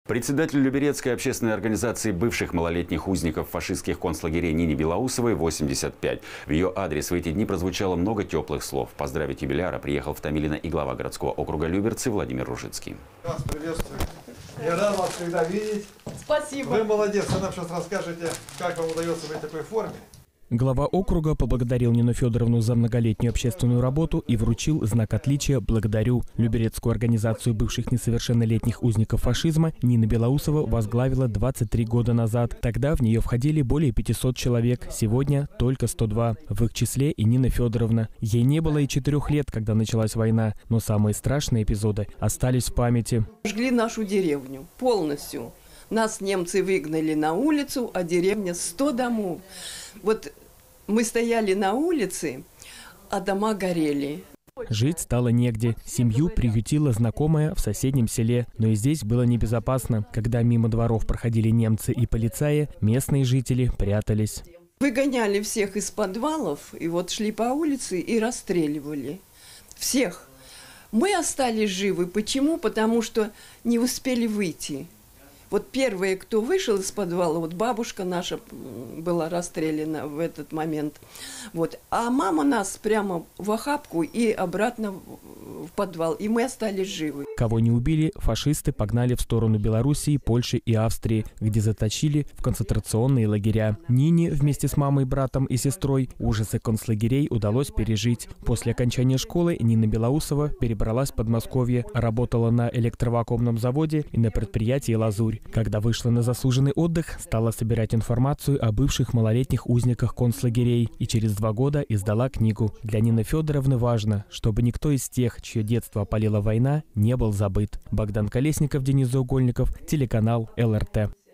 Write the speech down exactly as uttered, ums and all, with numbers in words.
Председатель Люберецкой общественной организации бывших малолетних узников фашистских концлагерей Нине Белоусовой восемьдесят пять. В ее адрес в эти дни прозвучало много теплых слов. Поздравить юбиляра приехал в Томилино и глава городского округа Люберцы Владимир Ружицкий. Вас приветствую. Я рад вас всегда видеть. Спасибо. Вы молодец. Вы нам сейчас расскажете, как вам удается быть в такой форме. Глава округа поблагодарил Нину Федоровну за многолетнюю общественную работу и вручил знак отличия «Благодарю». Люберецкую организацию бывших несовершеннолетних узников фашизма Нина Белоусова возглавила двадцать три года назад. Тогда в нее входили более пятисот человек, сегодня только сто два. В их числе и Нина Федоровна. Ей не было и четырех лет, когда началась война, но самые страшные эпизоды остались в памяти. Жгли нашу деревню полностью. Нас немцы выгнали на улицу, а деревня сто домов. Вот мы стояли на улице, а дома горели. Жить стало негде. Семью приютила знакомая в соседнем селе. Но и здесь было небезопасно. Когда мимо дворов проходили немцы и полицаи, местные жители прятались. Выгоняли всех из подвалов, и вот шли по улице и расстреливали. Всех. Мы остались живы. Почему? Потому что не успели выйти. Вот первые, кто вышел из подвала, вот бабушка наша была расстреляна в этот момент. Вот. А мама нас прямо в охапку и обратно в подвал. И мы остались живы. Кого не убили, фашисты погнали в сторону Белоруссии, Польши и Австрии, где заточили в концентрационные лагеря. Нине вместе с мамой, братом и сестрой ужасы концлагерей удалось пережить. После окончания школы Нина Белоусова перебралась в Подмосковье, работала на электровакуумном заводе и на предприятии «Лазурь». Когда вышла на заслуженный отдых, стала собирать информацию о бывших малолетних узниках концлагерей и через два года издала книгу. Для Нины Федоровны важно, чтобы никто из тех, чье детство опалила война, не был забыт. Богдан Колесников, Денис Заугольников, телеканал эл эр тэ.